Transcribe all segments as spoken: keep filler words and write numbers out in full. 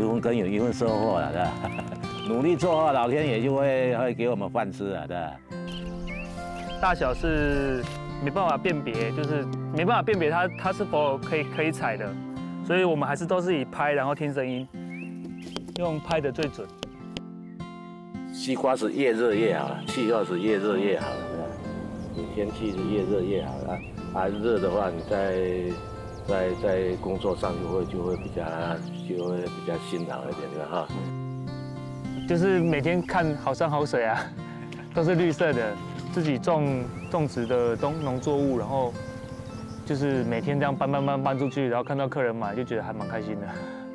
份耕耘一份收获了，对吧？努力做好，老天爷就会会给我们饭吃啊，对吧？ 大小是没办法辨别，就是没办法辨别它它是否可以可以采的，所以我们还是都是以拍，然后听声音，用拍的最准。 西瓜是越热越好，气候是越热越好，对吧？你天气是越热越好啊，啊热的话，你在在在工作上就会就会比较就会比较辛劳一点的哈。 就是每天看好山好水啊，都是绿色的，自己种种植的东农作物，然后就是每天这样搬搬搬搬出去，然后看到客人买，就觉得还蛮开心的。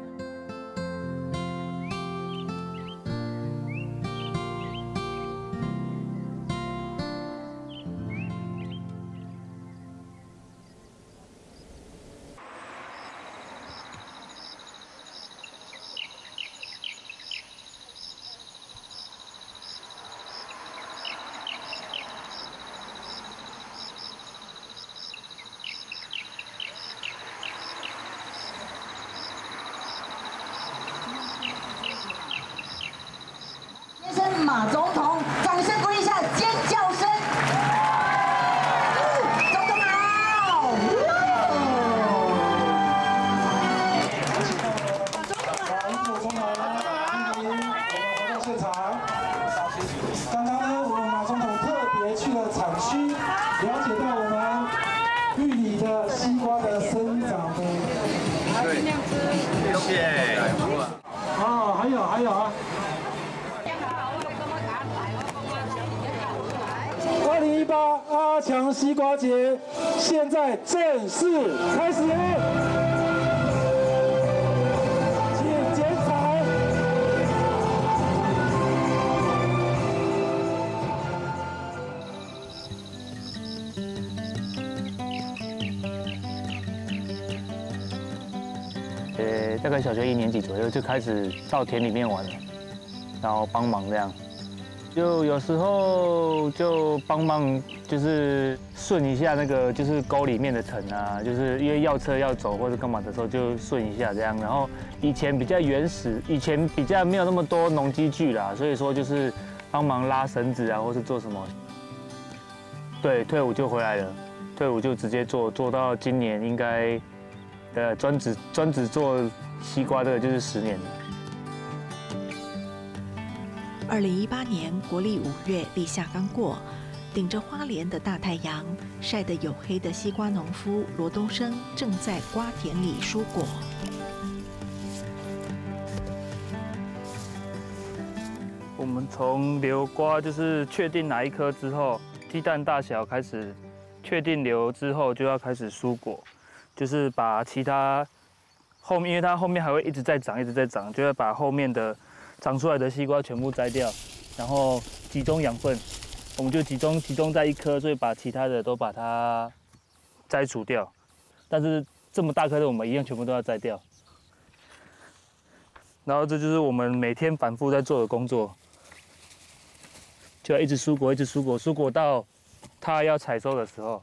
马总统，掌声鼓励一下，尖叫声！总统好！马总统好！马总统好！欢迎我们来到现场。刚刚呢，我们马总统特别去了产区，了解到我们玉里的西瓜的生长的。对，谢谢。啊，还有还有啊。二零一八阿强西瓜节现在正式开始，请剪彩。 呃，大概小学一年级左右就开始到田里面玩了，然后帮忙这样。就有时候就帮忙，就是顺一下那个就是沟里面的层啊，就是因为要车要走或者干嘛的时候就顺一下这样。然后以前比较原始，以前比较没有那么多农机具啦，所以说就是帮忙拉绳子啊，或是做什么。对，退伍就回来了，退伍就直接做，做到今年应该，呃，专职专职做西瓜这个就是十年了。 二零一八年国历五月立夏刚过，顶着花莲的大太阳，晒得黝黑的西瓜农夫罗东升正在瓜田里蔬果。 我们从留瓜就是确定哪一颗之后，鸡蛋大小开始确定留之后，就要开始蔬果，就是把其他后面，因为它后面还会一直在长，一直在长，就要把后面的长出来的西瓜全部摘掉，然后集中养分，我们就集中集中在一颗，所以把其他的都把它摘除掉。但是这么大颗的，我们一样全部都要摘掉。然后这就是我们每天反复在做的工作，就要一直蔬果，一直蔬果，蔬果到它要采收的时候。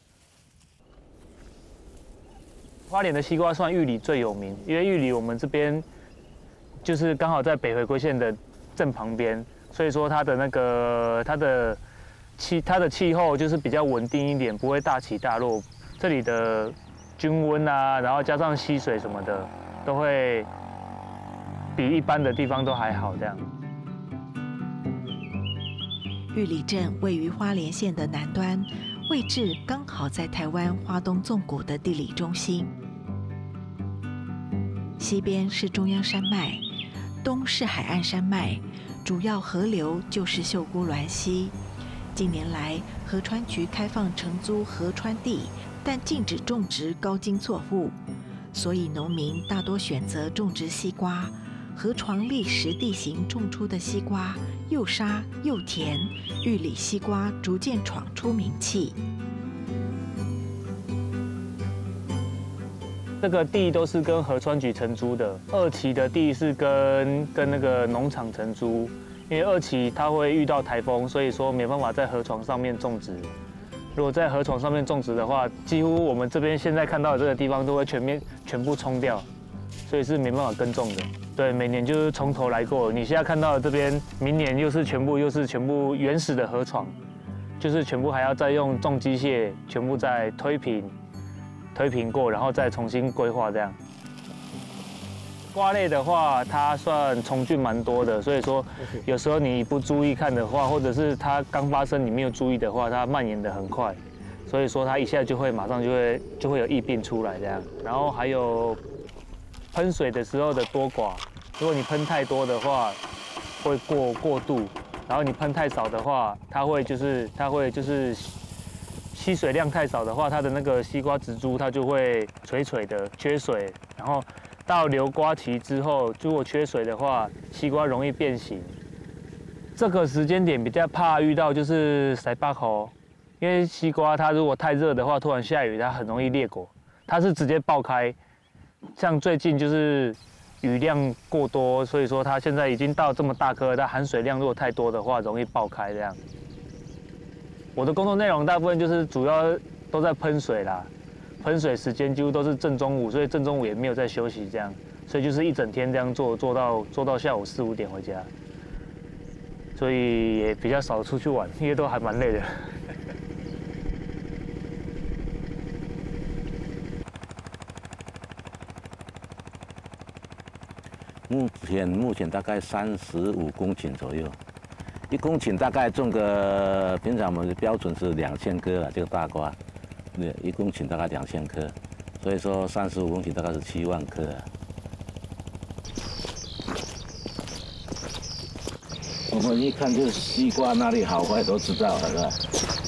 花莲的西瓜算玉里最有名，因为玉里我们这边就是刚好在北回归线的正旁边，所以说它的那个它的气它的气候就是比较稳定一点，不会大起大落。这里的均温啊，然后加上溪水什么的，都会比一般的地方都还好这样。 玉里镇位于花莲县的南端，位置刚好在台湾花东纵谷的地理中心。西边是中央山脉，东是海岸山脉，主要河流就是秀姑峦溪。近年来，河川局开放承租河川地，但禁止种植高茎作物，所以农民大多选择种植西瓜。河床砾石地形种出的西瓜又沙又甜，玉里西瓜逐渐闯出名气。 这个地都是跟河川局承租的，二期的地是跟跟那个农场承租，因为二期它会遇到台风，所以说没办法在河床上面种植。如果在河床上面种植的话，几乎我们这边现在看到的这个地方都会全面全部冲掉，所以是没办法耕种的。 对，每年就是从头来过。你现在看到的这边，明年又是全部又是全部原始的河床，就是全部还要再用重机械全部再推平、推平过，然后再重新规划这样。瓜类的话，它算虫菌蛮多的，所以说有时候你不注意看的话，或者是它刚发生你没有注意的话，它蔓延得很快，所以说它一下就会马上就会就会有疫病出来这样。然后还有喷水的时候的多寡，如果你喷太多的话，会过过度；然后你喷太少的话，它会就是它会就是吸水量太少的话，它的那个西瓜植株它就会垂垂的缺水，然后。到留瓜期之后，如果缺水的话，西瓜容易变形。这个时间点比较怕遇到就是塞巴口，因为西瓜它如果太热的话，突然下雨，它很容易裂果，它是直接爆开。像最近就是雨量过多，所以说它现在已经到这么大颗，它含水量如果太多的话，容易爆开这样。我的工作内容大部分就是主要都在喷水啦。喷水时间几乎都是正中午，所以正中午也没有在休息，这样，所以就是一整天这样做，做到做到下午四五点回家，所以也比较少出去玩，因为都还蛮累的。 目前目前大概三十五公顷左右，一公顷大概种个，平常我们的标准是两千颗了，这个大瓜。对，一公顷大概两千颗，所以说三十五公顷大概是七万颗啊。我们一看就是西瓜哪里好坏都知道了，是吧？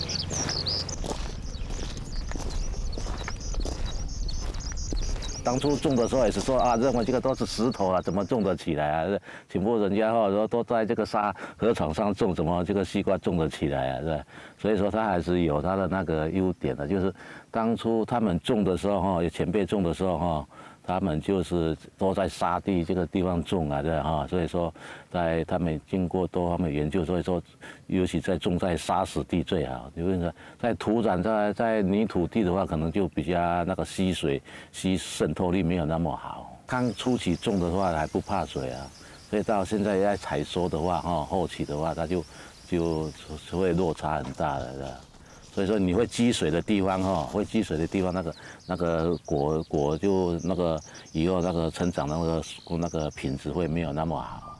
当初种的时候也是说啊，认为这个都是石头啊，怎么种得起来啊？全部人家或者说都在这个沙河床上种，怎么这个西瓜种得起来啊？是吧？所以说它还是有它的那个优点的，就是当初他们种的时候哈，有前辈种的时候哈，他们就是都在沙地这个地方种啊，对哈，所以说在他们经过多方面研究，所以说尤其在种在沙石地最好，因为在土壤在在泥土地的话，可能就比较那个吸水吸渗透力没有那么好。刚初期种的话还不怕水啊，所以到现在在采收的话哈，后期的话它就就会落差很大的，是吧？所以说你会积水的地方哈，会积水的地方那个那个果果就那个以后那个成长的那个那个品质会没有那么好。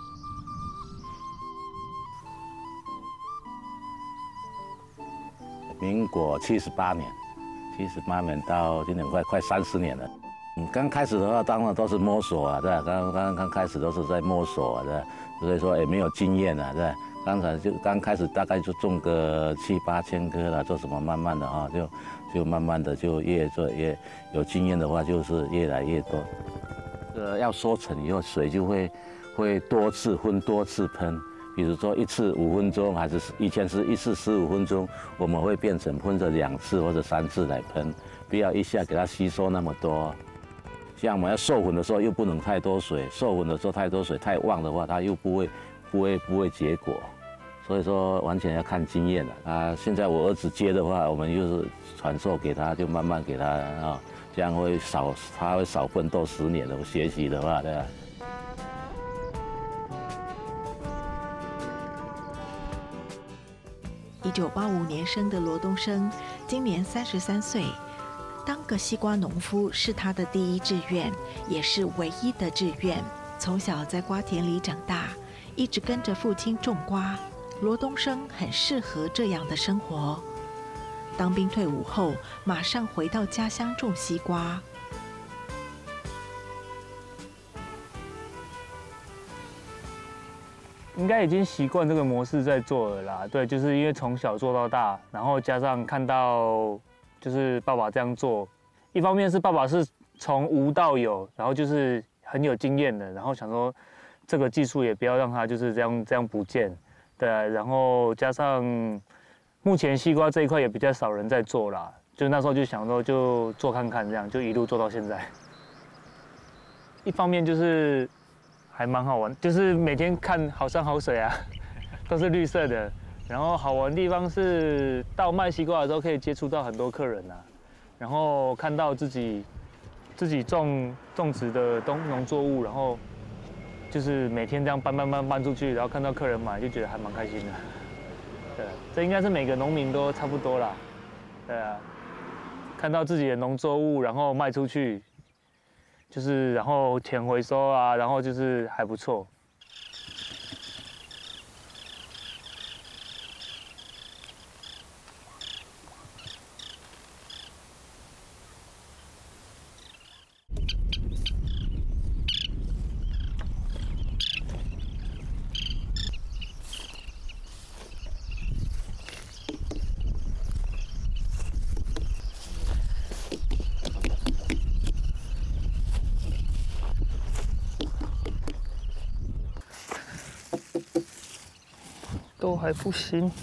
民国七十八年，七十八年到今年快快三十年了。嗯，刚开始的话当然都是摸索啊，对吧？刚刚刚开始都是在摸索啊，对吧？所以说也没有经验啊，对吧？刚才就刚开始大概就种个七八千颗了，做什么慢慢的啊，就就慢慢的就越做越有经验的话，就是越来越多。呃，要收成以后，水就会会多次分多次喷，比如说一次五分钟，还是以前是一次十五分钟，我们会变成分着两次或者三次来喷，不要一下给它吸收那么多。像我们要授粉的时候又不能太多水，授粉的时候太多水太旺的话，它又不会不会不会结果，所以说完全要看经验了啊。现在我儿子接的话，我们就是传授给他，就慢慢给他啊，这样会少他会少奋斗十年的学习的话，对吧？ 一九八五年生的罗东升，今年三十三岁。当个西瓜农夫是他的第一志愿，也是唯一的志愿。从小在瓜田里长大，一直跟着父亲种瓜。罗东升很适合这样的生活。当兵退伍后，马上回到家乡种西瓜。 应该已经习惯这个模式在做了啦。对，就是因为从小做到大，然后加上看到就是爸爸这样做，一方面是爸爸是从无到有，然后就是很有经验的，然后想说这个技术也不要让它就是这样这样不见，对，然后加上目前西瓜这一块也比较少人在做啦，就那时候就想说就做看看，这样就一路做到现在。一方面就是还蛮好玩，就是每天看好山好水啊，都是绿色的。然后好玩的地方是到卖西瓜的时候可以接触到很多客人啊，然后看到自己自己种种植的东农作物，然后就是每天这样搬搬搬搬出去，然后看到客人买，就觉得还蛮开心的。对，这应该是每个农民都差不多啦。对啊，看到自己的农作物，然后卖出去，就是然后钱回收啊，然后就是还不错。 都还不行。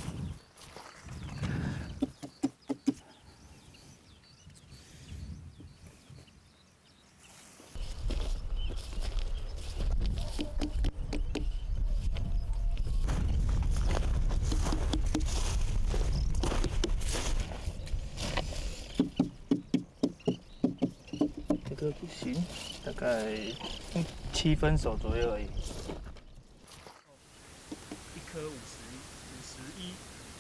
这个不行，大概七分熟左右而已。一颗五十。 五十一，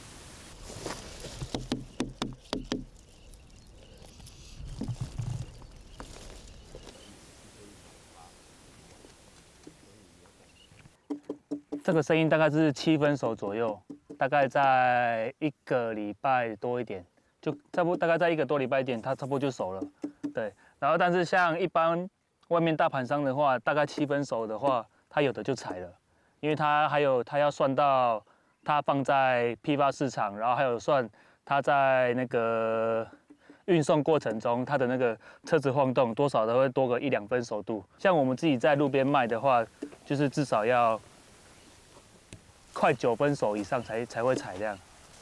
这个声音大概是七分熟左右，大概在一个礼拜多一点，就差不多大概在一个多礼拜一点，它差不多就熟了。对，然后但是像一般外面大盘商的话，大概七分熟的话，它有的就采了，因为它还有它要算到。 它放在批发市场，然后还有算它在那个运送过程中，它的那个车子晃动多少都会多个一两分熟度。像我们自己在路边卖的话，就是至少要快九分熟以上才才会采这样。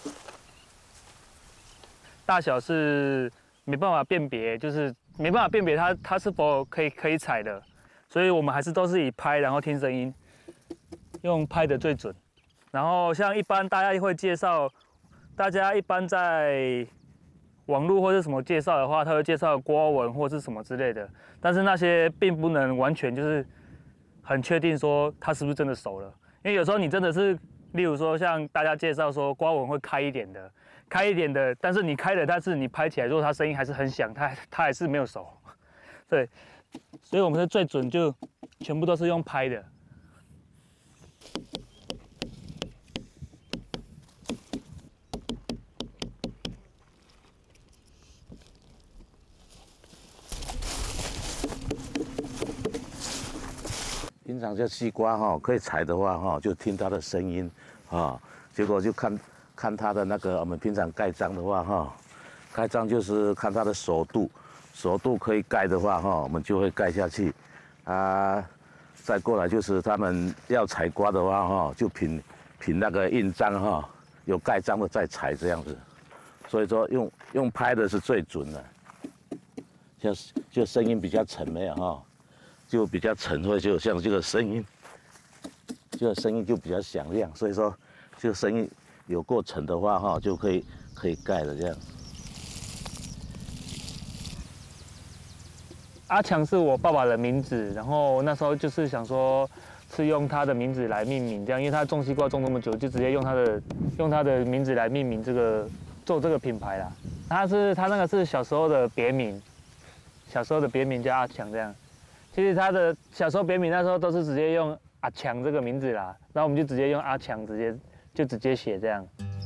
大小是没办法辨别，就是没办法辨别它它是否可以可以采的，所以我们还是都是以拍，然后听声音，用拍的最准。 然后像一般大家会介绍，大家一般在网络或是什么介绍的话，他会介绍瓜纹或是什么之类的，但是那些并不能完全就是很确定说它是不是真的熟了，因为有时候你真的是，例如说像大家介绍说瓜纹会开一点的，开一点的，但是你开了，但是你拍起来，如果它声音还是很响，它它还是没有熟，对，所以我们是最准就全部都是用拍的。 平常这西瓜哈，可以采的话哈，就听它的声音啊，结果就看看它的那个我们平常盖章的话哈，盖章就是看它的熟度，熟度可以盖的话哈，我们就会盖下去啊。再过来就是他们要采瓜的话哈，就凭凭那个印章哈，有盖章的再采这样子。所以说用用拍的是最准的，就就声音比较沉没有哈。 就比较沉，或者就像这个声音，这个声音就比较响亮，所以说这个声音有过沉的话哈，就可以可以盖了这样。 阿强是我爸爸的名字，然后那时候就是想说，是用他的名字来命名，这样，因为他种西瓜种那么久，就直接用他的用他的名字来命名这个做这个品牌啦。他是他那个是小时候的别名，小时候的别名叫阿强这样。 其实他的小时候别名那时候都是直接用阿强这个名字啦，然后我们就直接用阿强，直接就直接写这样。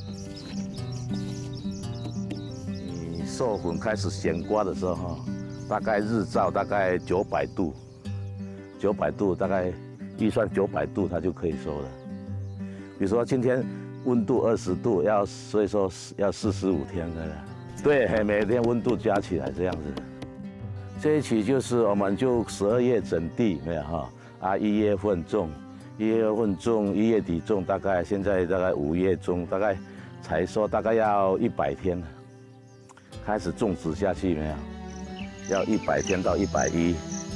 你授粉开始显瓜的时候哈，大概日照大概九百度，九百度大概预算九百度它就可以收了。比如说今天温度二十度，要所以说要四十五天的了。对，每天温度加起来这样子。 这一期就是我们就十二月整地没有哈啊，一月份种，一月份种，一月底种，大概现在大概五月中，大概采收大概要一百天，开始种植下去没有？要一百天到一百一。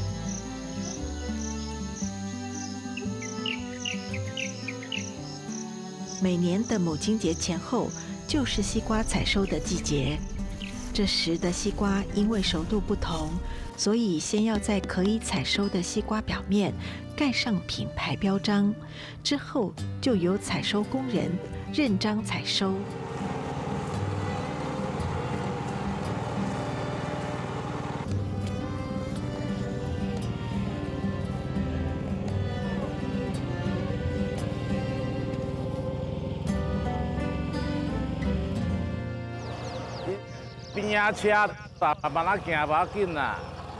每年的母亲节前后就是西瓜采收的季节。这时的西瓜因为熟度不同， 所以先要在可以采收的西瓜表面盖上品牌标章，之后就由采收工人认章采收。 边仔车慢慢啊行，不要紧啦。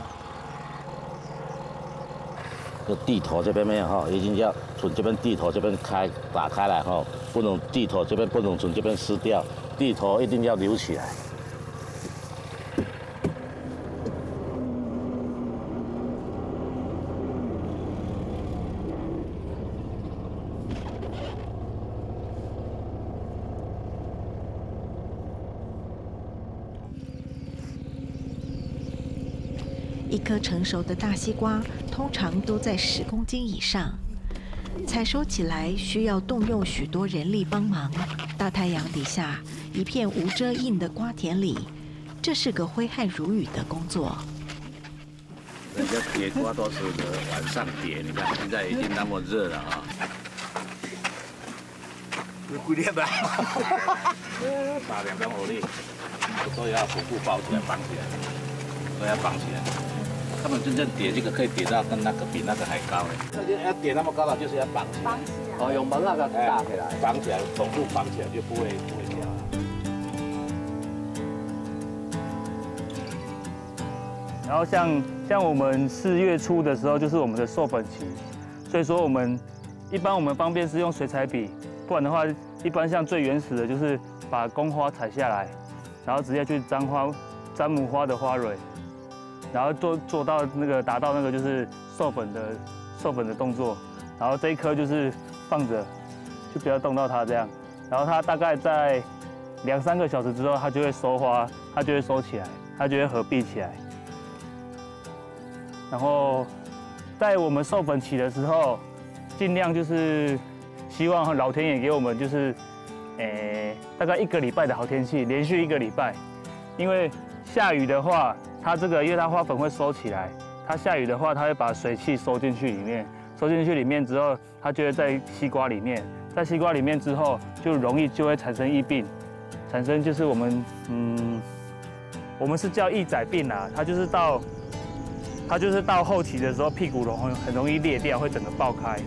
这地头这边没有哈，一定要从这边地头这边开打开来哈，不能地头这边不能从这边撕掉，地头一定要留起来。 一颗成熟的大西瓜通常都在十公斤以上，采收起来需要动用许多人力帮忙。大太阳底下，一片无遮荫的瓜田里，这是个挥汗如雨的工作。 人家叠瓜都是晚上叠，你看现在已经那么热了啊！有几点啊？打两根火力，都要火布包起来，绑起来，都要绑起来。他们真正叠这个可以叠到跟那个比那个还高嘞。那就要叠那么高了，就是要绑起来。绑起来。哦，用绑那个搭起来，绑起来，总部绑起来就不会不会掉了。 然后像像我们四月初的时候，就是我们的授粉期，所以说我们一般我们方便是用水彩笔，不然的话，一般像最原始的就是把公花采下来，然后直接去沾花沾母花的花蕊。然后做做到那个达到那个就是授粉的授粉的动作，然后这一颗就是放着，就不要动到它这样。然后它大概在两三个小时之后，它就会收花，它就会收起来，它就会合闭起来。然后在我们授粉期的时候，尽量就是希望老天爷给我们就是，诶大概一个礼拜的好天气，连续一个礼拜，因为下雨的话。它这个，因为它花粉会收起来，它下雨的话，它会把水汽收进去里面，收进去里面之后，它就会在西瓜里面，在西瓜里面之后，就容易就会产生疫病，产生就是我们嗯，我们是叫疫仔病啊，它就是到它就是到后期的时候，屁股容很容易裂掉，会整个爆开。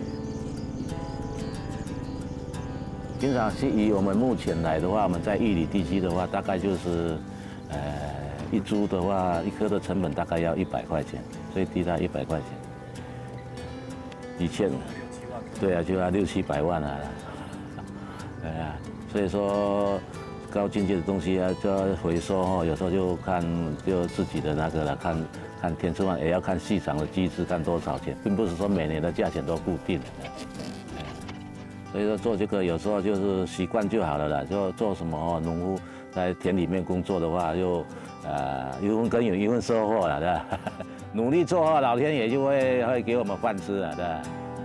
平常是以我们目前来的话，我们在玉里地区的话，大概就是呃。一株的话，一颗的成本大概要一百块钱，最低到一百块钱。以前，对啊，就要六七百万啊。哎呀，所以说高境界的东西啊，就要回收哦。有时候就看就自己的那个了，看看天吃饭，也要看市场的机制，看多少钱，并不是说每年的价钱都固定的。所以说做这个有时候就是习惯就好了啦。就做什么哦，农夫在田里面工作的话，就。呃，一份耕耘一份收获了，对吧？努力做好，老天爷就会会给我们饭吃了，对吧？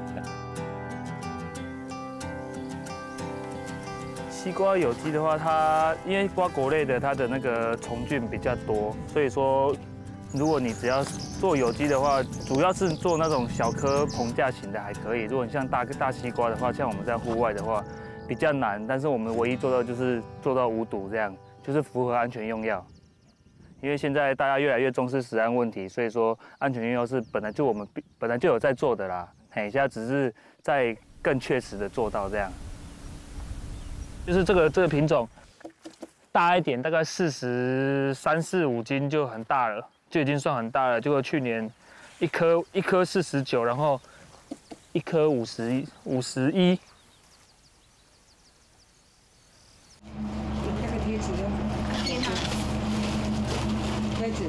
西瓜有机的话，它因为瓜果类的，它的那个虫菌比较多，所以说，如果你只要做有机的话，主要是做那种小颗棚架型的还可以。如果你像大大西瓜的话，像我们在户外的话比较难，但是我们唯一做到就是做到无毒这样，就是符合安全用药。因为现在大家越来越重视食安问题，所以说安全用药是本来就我们本来就有在做的啦，嘿，现在只是在更确实的做到这样。就是这个这个品种大一点，大概四十三四五斤就很大了，就已经算很大了。结果去年一颗一颗四十九，然后一颗五十五十一。 那个贴纸用贴它。贴纸，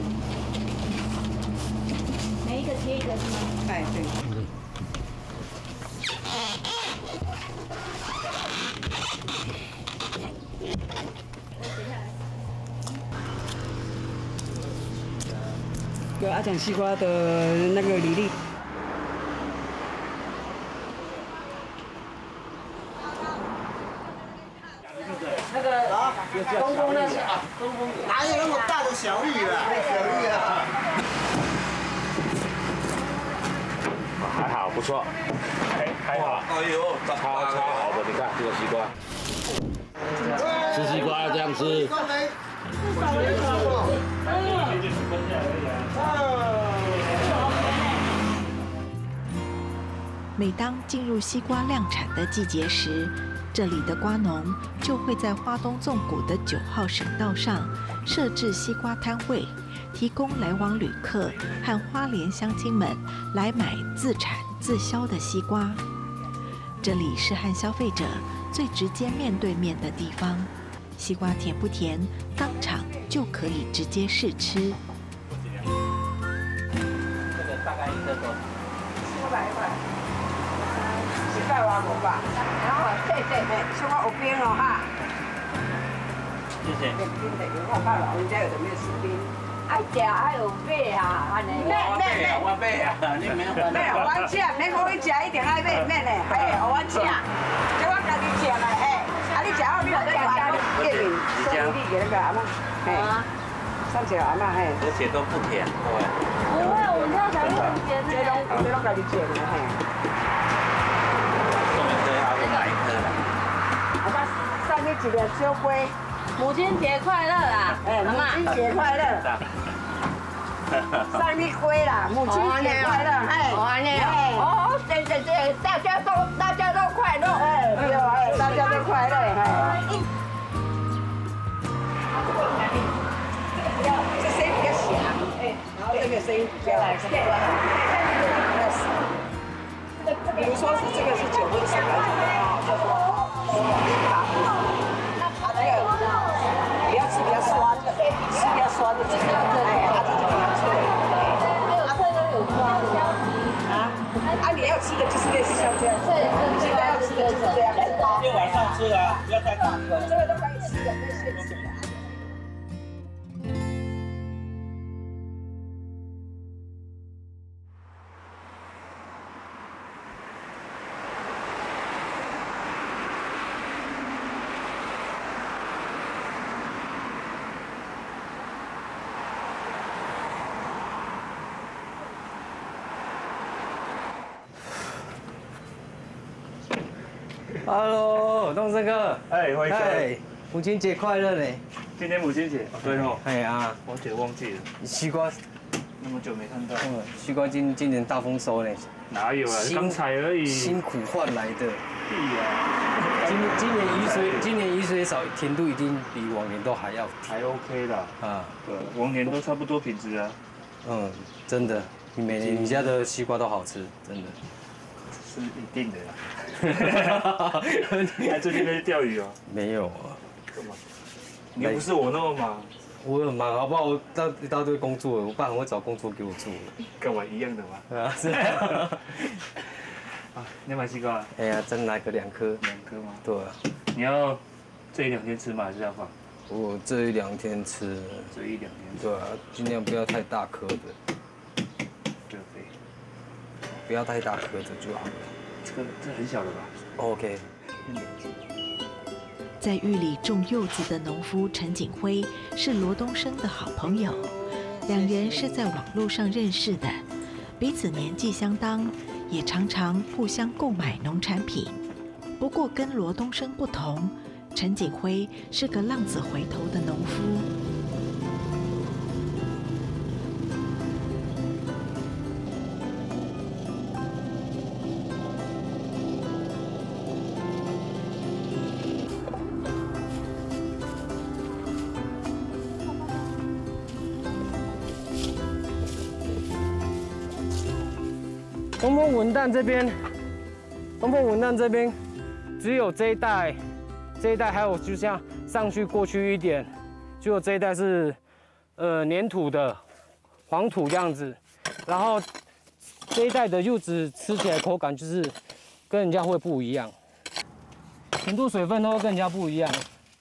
每一个贴一个是吗？哎，对。有阿讲西瓜的那个履历。 那个啊，东风那是啊，东风哪有那么大的小玉啊？小玉啊！ 不错， 还还好。 哎呦， 超超好的，你看这个西瓜，吃西瓜要这样吃。 每当进入西瓜量产的季节时，这里的瓜农就会在花东纵谷的九号省道上设置西瓜摊位，提供来往旅客和花莲乡亲们来买自产自销的西瓜。这里是和消费者最直接面对面的地方，西瓜甜不甜，当场就可以直接试吃。 这个大概一个多， 四百块。 一百外五吧，然后对对对，说我有冰哦哈。 谢谢。 有冰的，有我怕老人家有的没有吃冰。爱食还有买啊，安尼。 买买买，我买啊，你免烦。 买我吃，免讲你吃一定爱买，免嘞，嘿，我吃，叫我家己吃啦，嘿。啊，你吃好，你就在家里店里送你给那个阿妈，嘿，送给阿妈嘿。 而且都不甜，对。 不会，我们家才会很甜的。 这种这种家己做的嘿。 送你一个小杯， 母亲节快乐啦！ 哎，母亲节快乐！送你杯啦，母亲节快乐！哎，哎，哦，对对对，大家都大家都快乐，哎，对，哎，大家都快乐，哎。这声音比较响，哎，然后这个声音比较来，比如说是这个是九分熟来的啊，它这个比较是比较酸的，是比较酸的这个，哎，它这就比较脆。啊，这都有酸的啊，啊，你要吃的就是类似像这样，现在要吃的就是这样子。 就晚上吃啊，不要太大颗。 这个都可以吃的，没限制的。 Hello， 东升哥。 哎，辉哥。 哎，母亲节快乐嘞！ 今天母亲节，对哦。 哎呀， 我姐忘记了。 西瓜， 那么久没看到。 嗯，西瓜今今年大丰收嘞。 哪有啊？刚采而已。 辛苦换来的。 屁呀！ 今今年雨水，今年雨水少，甜度一定比往年都还要还 OK 啦。 啊， 对，往年都差不多品质啊。 嗯，真的，你每年你家的西瓜都好吃，真的。 是一定的啦。你还最近在去钓鱼哦？ 没有啊。 干嘛？你又不是我那么忙。 我很忙，好不好？我大一大堆工作，我爸很会找工作给我做。 跟我一样的嘛。 对啊，是。 啊，你要买西瓜？ 哎呀，真来个两颗。 两颗吗？ 对啊。 你要这一两天吃吗？还是要放？ 我这一两天吃。 这一两天。 对啊，尽量不要太大颗的。 对对。 不要太大颗的就好了。 这个这很小的吧 ？OK。 在玉里种柚子的农夫陈景辉是罗东升的好朋友，两人是在网络上认识的，彼此年纪相当，也常常互相购买农产品。不过跟罗东升不同，陈景辉是个浪子回头的农夫。 东风文旦这边，东风文旦这边只有这一带，这一带还有就像上去过去一点，只有这一带是呃粘土的黄土这样子，然后这一带的柚子吃起来口感就是跟人家会不一样，甜度水分都跟人家不一样。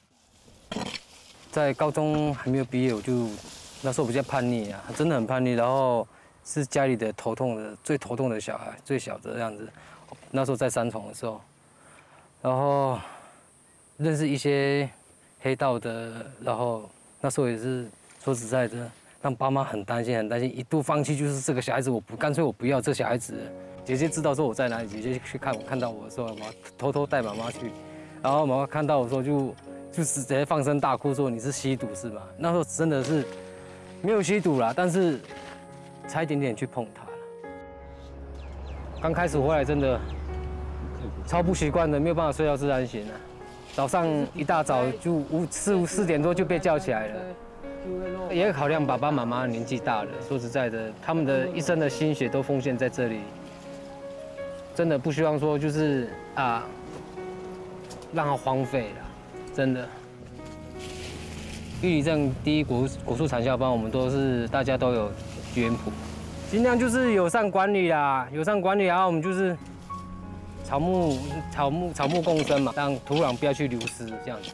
在高中还没有毕业，我就那时候比较叛逆啊，真的很叛逆，然后。是家里的头痛的最头痛的小孩，最小的这样子。那时候在三重的时候，然后认识一些黑道的，然后那时候也是说实在的，让爸妈很担心，很担心，一度放弃，就是这个小孩子，我不干脆我不要这小孩子。 姐姐知道说我在哪里，姐姐去看看到我的时候，妈偷偷带妈妈去，然后妈妈看到我说就就直接放声大哭说你是吸毒是吗？那时候真的是没有吸毒啦，但是差一点点去碰它了。刚开始回来真的超不习惯的，没有办法睡到自然醒啊。早上一大早就五四五四点多就被叫起来了。也考量爸爸妈妈年纪大了，说实在的，他们的一生的心血都奉献在这里，真的不希望说就是啊，让它荒废了，真的。玉里镇第一果果树产销班，我们都是大家都有园圃，尽量就是友善管理啦，友善管理，然后我们就是草木草木草木共生嘛，让土壤不要去流失这样子。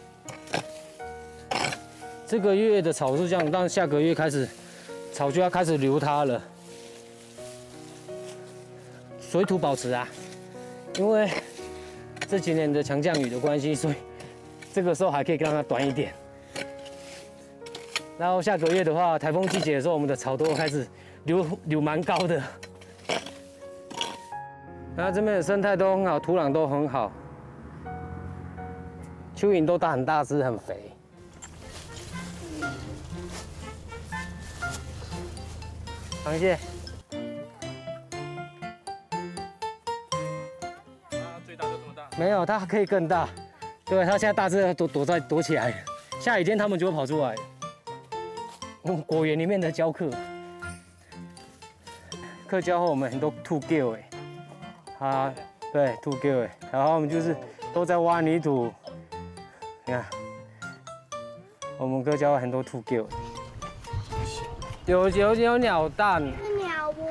这个月的草是这样，但下个月开始，草就要开始流它了。水土保持啊，因为这几年的强降雨的关系，所以这个时候还可以让它短一点。然后下个月的话，台风季节的时候，我们的草都开始流流蛮高的。然后这边的生态都很好，土壤都很好，蚯蚓都大很大只，很肥。螃蟹， 它最大就这么大？ 没有，它可以更大。对，它现在大只躲躲在躲起来，下雨天它们就会跑出来。用果园里面的教课，课教后我们很多兔 gill 哎，啊，对，兔 gill 哎，然后我们就是都在挖泥土，你看，我们课教很多兔 gill。有有有鸟蛋， 是鸟窝。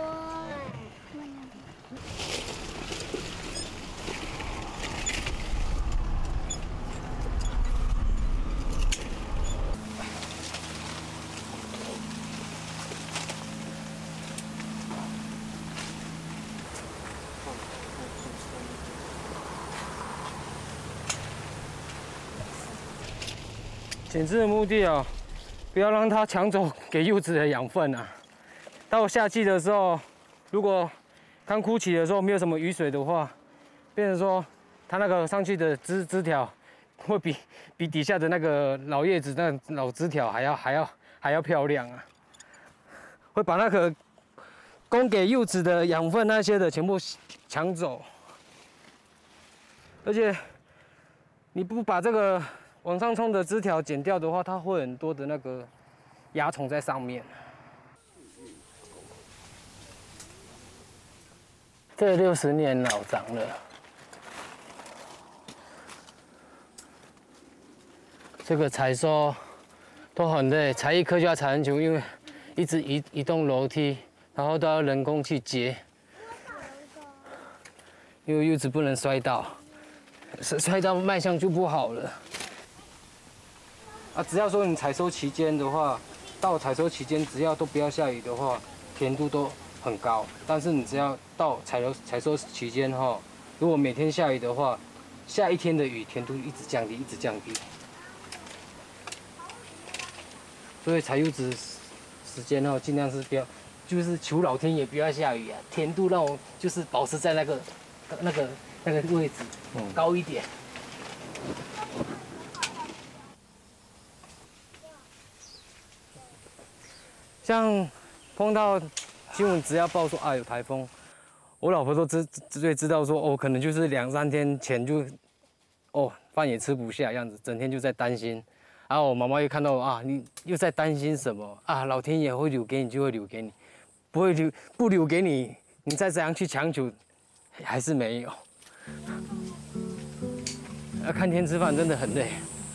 剪枝的目的啊。不要让它抢走给柚子的养分啊！到夏季的时候，如果刚枯起的时候没有什么雨水的话，变成说它那个上去的枝枝条会比比底下的那个老叶子、那老枝条还要还要还要漂亮啊！会把那个供给柚子的养分那些的全部抢走，而且你不把这个往上冲的枝条剪掉的话，它会很多的那个蚜虫在上面。这六十年老长了，这个采收都很累，采一颗就要采很久，因为一直移移动楼梯，然后都要人工去接，因为柚子不能摔倒，摔到卖相就不好了。啊，只要说你采收期间的话，到采收期间只要都不要下雨的话，甜度都很高。但是你只要到采收采收期间哈，如果每天下雨的话，下一天的雨甜度一直降低，一直降低。所以采柚子时间哈，尽量是不要，就是求老天爷不要下雨啊，甜度让我就是保持在那个那个那个位置，嗯，高一点。像碰到新闻，只要报说啊有台风，我老婆都知最知道说哦，可能就是两三天前就哦饭也吃不下样子，整天就在担心。然后我妈妈又看到啊，你又在担心什么啊？老天爷会留给你就会留给你，不会留不留给你，你再怎样去强求，还是没有。要看天吃饭真的很累。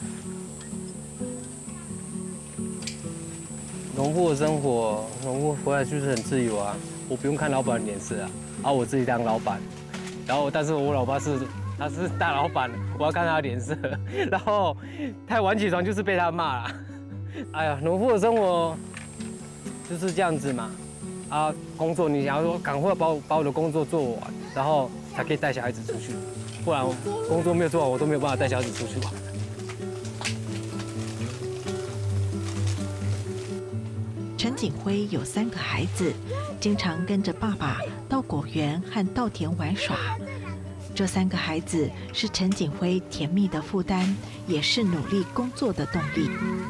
农户的生活，农户回来就是很自由啊，我不用看老板的脸色啊，啊我自己当老板，然后但是我老爸是他是大老板，我要看他的脸色，然后太晚起床就是被他骂了。哎呀，农户的生活就是这样子嘛，啊工作你想要说赶快把我把我的工作做完，然后才可以带小孩子出去，不然工作没有做完我都没有办法带小孩子出去玩。 这陈景辉有三个孩子，经常跟着爸爸到果园和稻田玩耍。这三个孩子是陈景辉甜蜜的负担，也是努力工作的动力。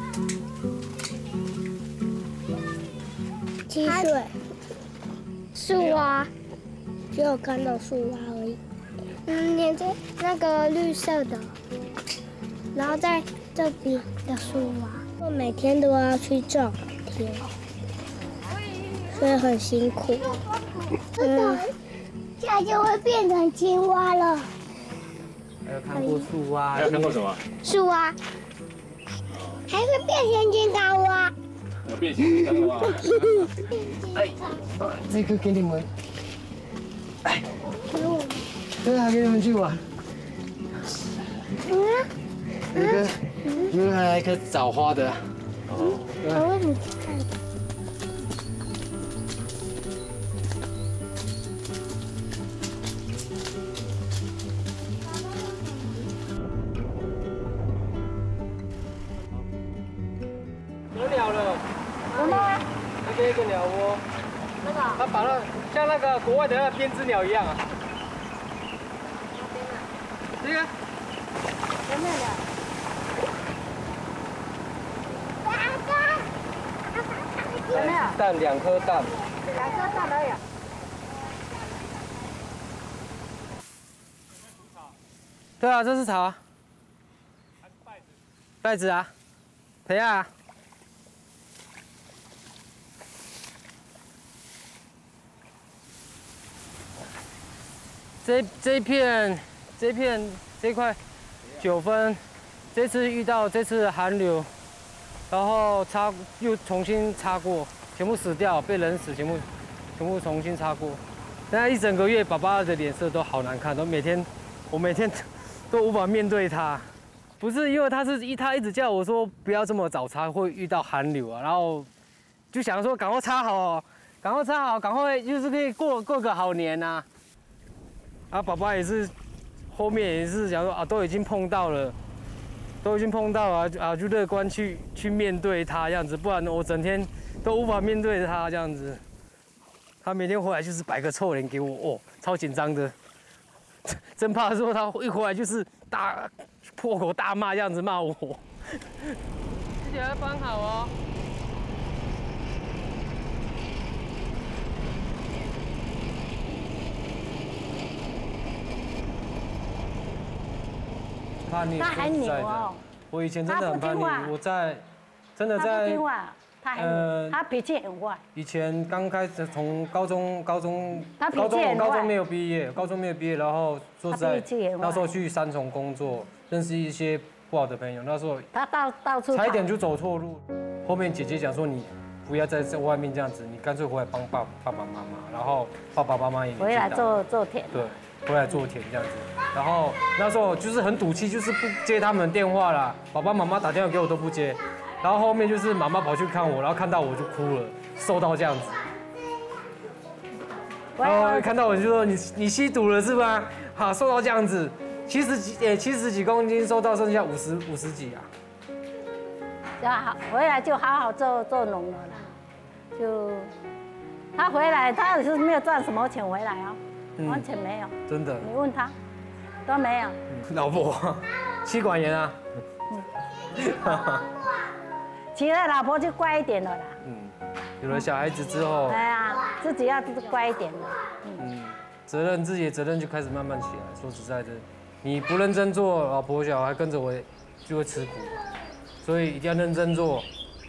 七岁，树蛙，只有看到树蛙而已。嗯，连着那个绿色的，然后在这边的树蛙，我每天都要去种田，所以很辛苦。嗯，这样就会变成青蛙了。 还有看过树蛙？ 还有看过什么？ 树蛙，还会变成金刚蛙。 有变形金刚蛙。 哎，这个给你们。哎， 给我。 对啊，给你们去玩。 嗯。 有一个，有还有一颗枣花的。 哦。我为什么去看？ 有鸟了。有吗？那边一个鸟窝。那个。它把那像那个国外的那个编织鸟一样啊。这个。有没有鸟？有没有？蛋，两颗蛋。两颗蛋都有。对啊，这是草啊。稗子啊，等一下啊。这这一片，这一片这一块九分，这次遇到这次寒流，然后擦又重新擦过，全部死掉，被冷死，全部全部重新擦过。现在一整个月，爸爸的脸色都好难看，都每天我每天都无法面对他。不是因为他是一他一直叫我说不要这么早擦，会遇到寒流啊，然后就想说赶快擦好，赶快擦好，赶快就是可以过过个好年呐、啊。啊，爸爸也是，后面也是想说啊，都已经碰到了，都已经碰到了啊，就乐观去去面对他这样子，不然我整天都无法面对他这样子。他每天回来就是摆个臭脸给我，哦，超紧张的，真怕说他一回来就是大破口大骂这样子骂我。自己要搬好哦。叛逆， 他还牛哦！ 我以前真的很叛逆，我在真的在。 他不听话，他还呃，他脾气很坏。 以前刚开始从高中，高中， 他脾高中我气很坏。 高中没有毕业，高中没有毕业，然后说实在，那时候去三重工作，认识一些不好的朋友，那时候他到到处差一点就走错路。后面姐姐讲说你不要在在外面这样子，你干脆回来帮爸爸爸妈妈，然后爸爸妈妈也回来做做田。 对。回来做田这样子，然后那时候就是很赌气，就是不接他们电话啦，爸爸妈妈打电话给我都不接，然后后面就是妈妈跑去看我，然后看到我就哭了，瘦到这样子，然后看到我就说你你吸毒了是吧？好，瘦到这样子，七十几诶七十几公斤，瘦到剩下五十五十几啊。 就好回来就好好做做农了啦，就他回来他也是没有赚什么钱回来啊。完全没有， 真的。 你问他，都没有。 老婆，妻管严啊。 娶了老婆就乖一点了啦。 嗯，有了小孩子之后， 哎呀，自己要乖一点的。 嗯，责任自己的责任就开始慢慢起来。说实在的，你不认真做，老婆小孩跟着我就会吃苦，所以一定要认真做。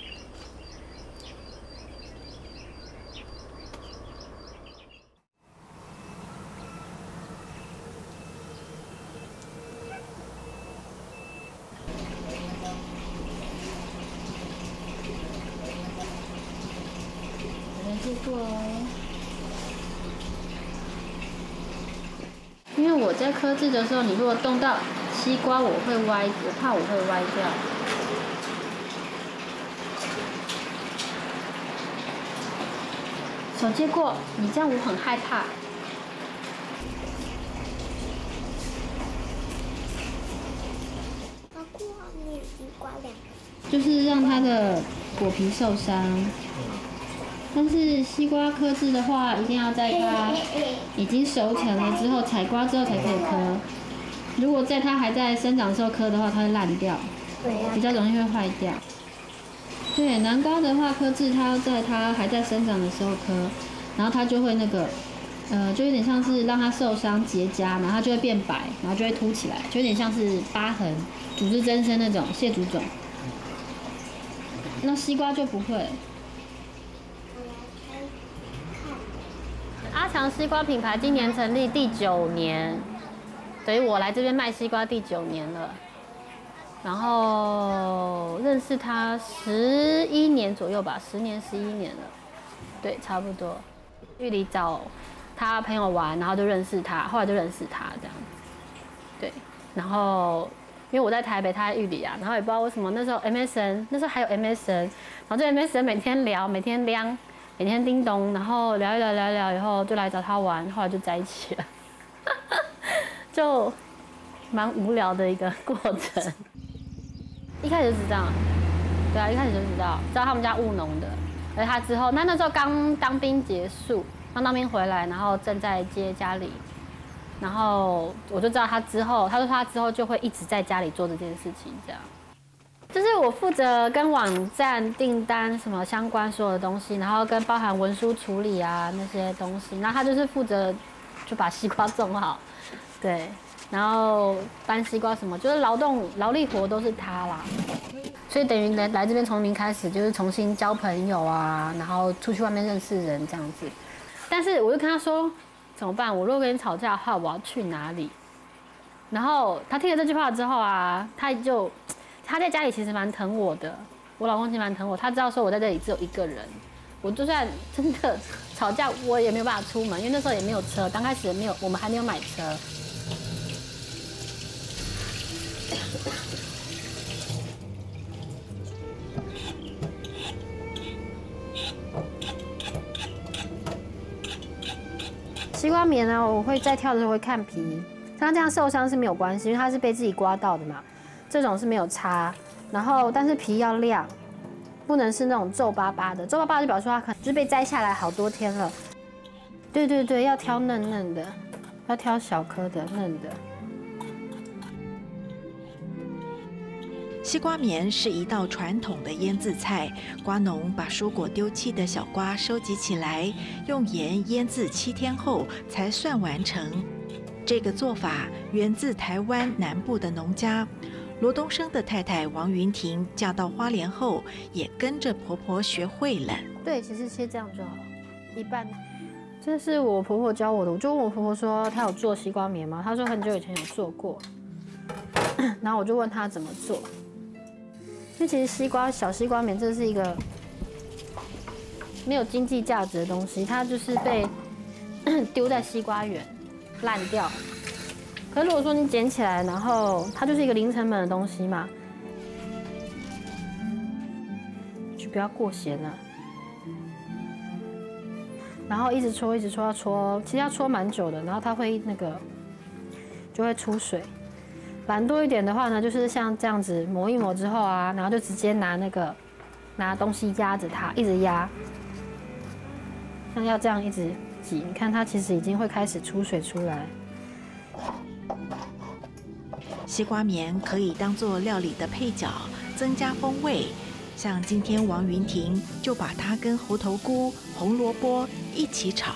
因为我在刻字的时候，你如果动到西瓜，我会歪，我怕我会歪掉。手接过，你这样我很害怕。就是让它的果皮受伤。 但是西瓜科制的话，一定要在它已经熟成了之后，采瓜之后才可以磕。如果在它还在生长的时候磕的话，它会烂掉，比较容易会坏掉。对，南瓜的话，科制它要在它还在生长的时候磕，然后它就会那个，呃，就有点像是让它受伤结痂，然后它就会变白，然后就会凸起来，就有点像是疤痕、组织增生那种蟹足肿。那西瓜就不会。阿强西瓜品牌今年成立第九年，等于我来这边卖西瓜第九年了。然后认识他十一年左右吧，十年十一年了，对，差不多。玉里找他朋友玩，然后就认识他，后来就认识他这样子，对。然后因为我在台北，他在玉里啊，然后也不知道为什么那时候 M S N， 那时候还有 M S N， 然后就 M S N 每天聊，每天亮，每天叮咚，然后聊一聊聊一聊以后就来找他玩，后来就在一起了，就蛮无聊的一个过程。一开始就知道，对啊，一开始就知道，知道他们家务农的。而他之后，那那时候刚当兵结束，刚当兵回来，然后正在接家里，然后我就知道他之后，他说他之后就会一直在家里做这件事情，这样。就是我负责跟网站订单什么相关所有的东西，然后跟包含文书处理啊那些东西，然后他就是负责就把西瓜种好，对。然后搬西瓜什么，就是劳动劳力活都是他啦，所以等于来来这边从零开始，就是重新交朋友啊，然后出去外面认识人这样子。但是我就跟他说怎么办？我如果跟你吵架的话，我要去哪里？然后他听了这句话之后啊，他就他在家里其实蛮疼我的，我老公其实蛮疼我，他知道说我在这里只有一个人，我就算真的吵架，我也没有办法出门，因为那时候也没有车，刚开始没有，我们还没有买车。西瓜棉呢，我会在挑的时候会看皮，像这样受伤是没有关系，因为它是被自己刮到的嘛，这种是没有擦。然后但是皮要亮，不能是那种皱巴巴的，皱巴巴就表示它可能就是被摘下来好多天了。对对对，要挑嫩嫩的，要挑小颗的嫩的。 西瓜棉是一道传统的腌制菜，瓜农把蔬果丢弃的小瓜收集起来，用盐腌制七天后才算完成。这个做法源自台湾南部的农家。罗东升的太太王云婷嫁到花莲后，也跟着婆婆学会了。 对，其实切这样就好，一半。这是我婆婆教我的，我就问我婆婆说，她有做西瓜棉吗？她说很久以前有做过，然后我就问她怎么做。因为其实西瓜小西瓜棉这是一个没有经济价值的东西，它就是被丢在西瓜园烂掉。可是如果说你捡起来，然后它就是一个零成本的东西嘛，就不要过咸了。然后一直搓，一直搓，要搓，其实要搓蛮久的，然后它会那个就会出水。懒惰一点的话呢，就是像这样子磨一磨之后啊，然后就直接拿那个拿东西压着它，一直压，像要这样一直挤，你看它其实已经会开始出水出来。 西瓜棉可以当做料理的配角，增加风味。像今天王云婷就把它跟猴头菇、红萝卜一起炒。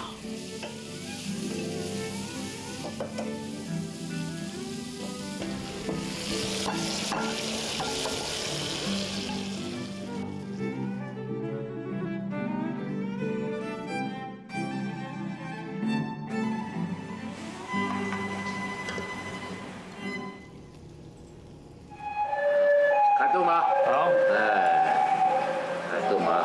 开动吗？好，哎，开动吗？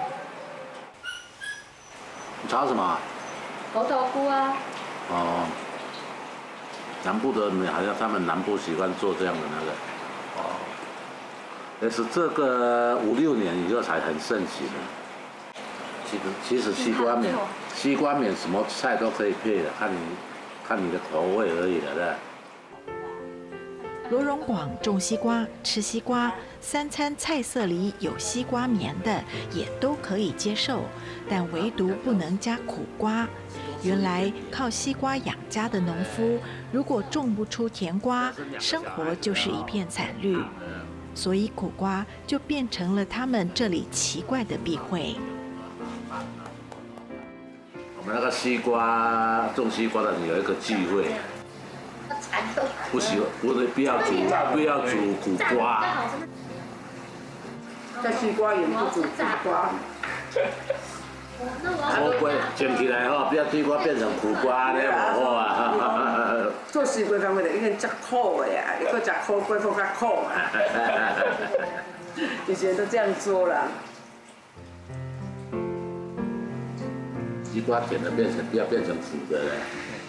你炒什么？ 猴头菇啊。 哦，南部的好像他们南部喜欢做这样的那个。哦。但是这个五六年以后才很盛行的。其实其实西瓜面，西瓜面什么菜都可以配的，看你看你的口味而已的，对。 罗荣广种西瓜、吃西瓜，三餐菜色里有西瓜棉的也都可以接受，但唯独不能加苦瓜。原来靠西瓜养家的农夫，如果种不出甜瓜，生活就是一片惨绿，所以苦瓜就变成了他们这里奇怪的避讳。 我们那个西瓜种西瓜的有一个忌讳，不喜欢不不要煮不要煮苦瓜， 在西瓜园不煮苦瓜。 苦瓜捡起来吼，不要西瓜变成苦瓜，那不好啊。 做西瓜方面的，已经吃苦的呀，你搁吃苦瓜，放较苦啊。以前都这样做啦。 西瓜甜的变成不要变成苦的了。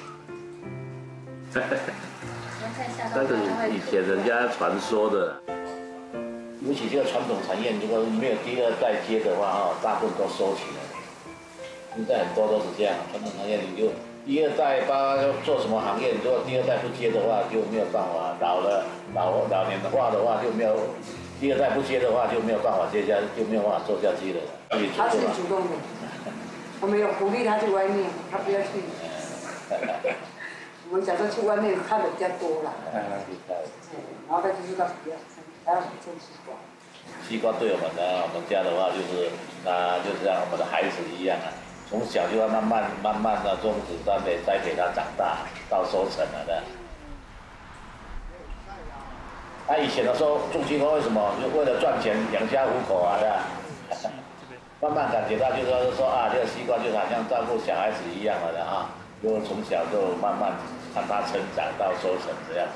但是以前人家传说的。尤其这个传统产业，如果没有第二代接的话，哈，大部分都收起来了。现在很多都是这样，传统行业你就第二代爸要做什么行业，如果第二代不接的话，就没有办法。老了老老年的话的话就没有，第二代不接的话就没有办法接下，就没有办法做下去了。 他自己主动的，我们有鼓励他去外面，他不要去。我们假设去外面看的比较多啦。然后他就知道不要。还要种西瓜。 西瓜对我们呢，我们家的话就是，那就像我们的孩子一样啊，从小就要慢慢慢慢的种植栽培栽培它长大，到收成了的。他、啊、以前的时候种西瓜为什么？就为了赚钱养家糊口啊，对吧？慢慢感觉到就是说说啊，这个西瓜就好像照顾小孩子一样了的啊，就从小就慢慢看它成长到收成这样。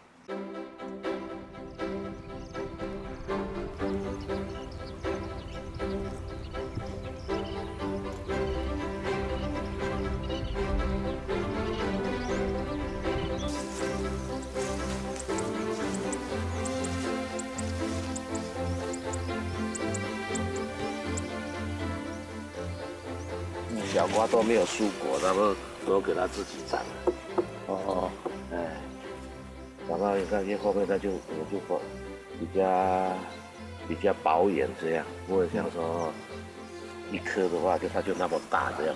小瓜都没有蔬果，他们都给它自己长。哦，哎，长到那些后面，它就我就说比较比较保眼这样，不会像说一颗的话就它就那么大这样。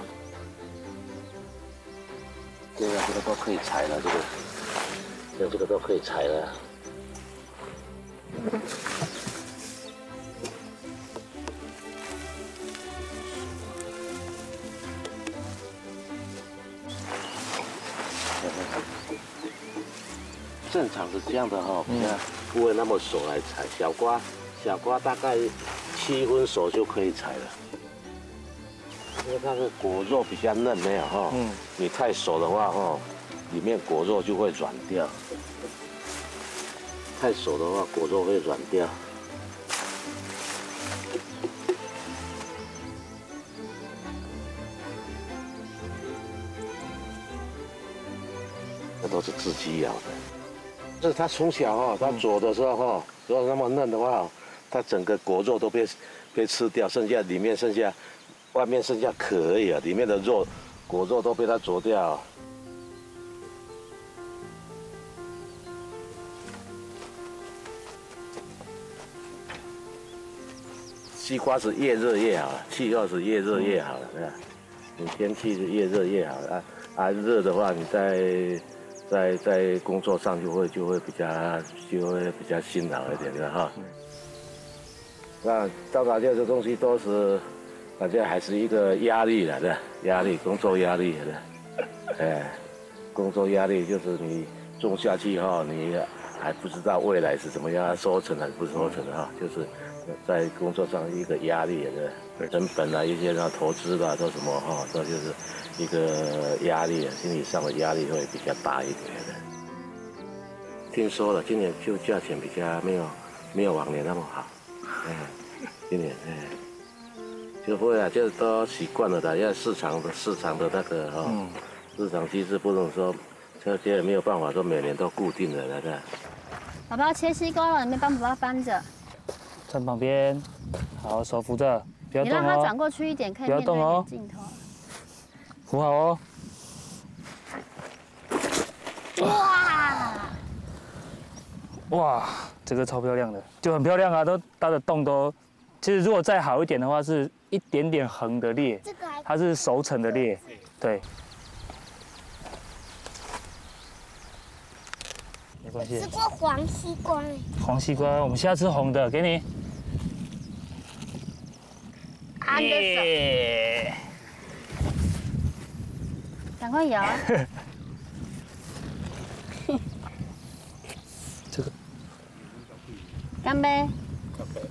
对啊，这个都可以采了，这个，这这个都可以采了。正常是这样的哈，比较不会那么熟来采。小瓜，小瓜大概七分熟就可以采了，因为它的果肉比较嫩，没有哈。嗯。你太熟的话哈，里面果肉就会软掉。太熟的话，果肉会软掉。这都是自己咬的。是它从小哈，它煮的时候哈，如果那么嫩的话，它整个果肉都被被吃掉，剩下里面剩下，外面剩下壳而已啊，里面的肉果肉都被它啄掉。西瓜是越热越好，气候是越热越好的，对吧？你天气是越热越好啊啊，热的话你在。在在工作上就会就会比较就会比较辛劳一点的哈。那到哪这东西都是，反正还是一个压力来的，压力工作压力的，哎，工作压力就是你种下去哈，你还不知道未来是怎么样，收成还是不收成的哈，就是在工作上一个压力的，成本啊一些啊投资啦都什么哈，这就是。一个压力，心理上的压力会比较大一点的。听说了，今年就价钱比较没有没有往年那么好，哎，今年哎，就会啊，就都习惯了的，因为市场的市场的那个哈、哦，嗯、市场机制不能说，这些也没有办法说每年都固定的，对不对？ 宝宝切西瓜了，你们帮宝宝搬着。 站旁边，好，手扶着，不要动哦。 你让他转过去一点，可以面对镜头。 扶好哦！ 哇！ 哇，这个超漂亮的，就很漂亮啊，都它的洞都，其实如果再好一点的话，是一点点横的裂，它是熟成的裂，对。没关系。 吃过黄西瓜。 黄西瓜，我们下次红的，给你。 安的手。 赶快摇啊！ 这个。 干杯！ 干杯！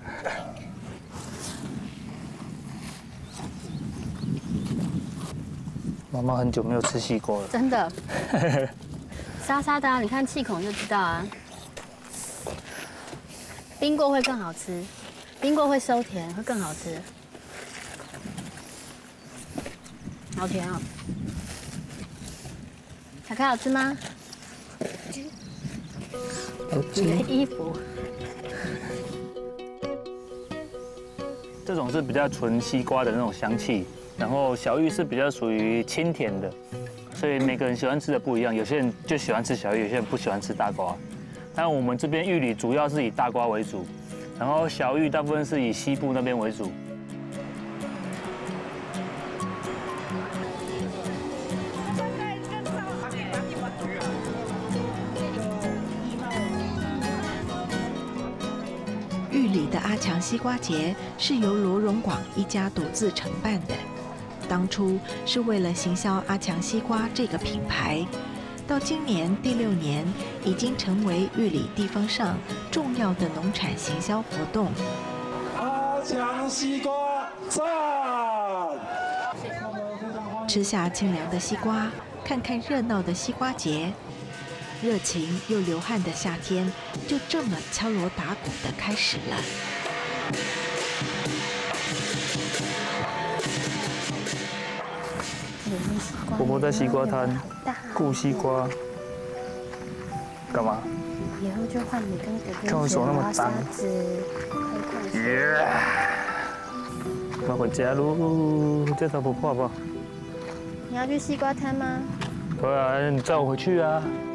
妈妈很久没有吃西瓜了。 真的。沙沙的啊，你看气孔就知道啊。冰过会更好吃，冰过会收甜，会更好吃。好甜哦！小开好吃吗？你的衣服。 这种是比较纯西瓜的那种香气，然后小玉是比较属于清甜的，所以每个人喜欢吃的不一样。有些人就喜欢吃小玉，有些人不喜欢吃大瓜。但我们这边玉里主要是以大瓜为主，然后小玉大部分是以西部那边为主。 玉里的阿强西瓜节是由罗荣广一家独自承办的，当初是为了行销阿强西瓜这个品牌，到今年第六年，已经成为玉里地方上重要的农产行销活动。 阿强西瓜赞！ 吃下清凉的西瓜，看看热闹的西瓜节。热情又流汗的夏天，就这么敲锣打鼓的开始了。 婆婆在西瓜摊顾西瓜，干嘛？ 以后就换你跟哥哥。 看我手那么脏。耶！快回家喽，这才不怕吧？ 你要去西瓜摊吗？ 对啊，你载我回去啊。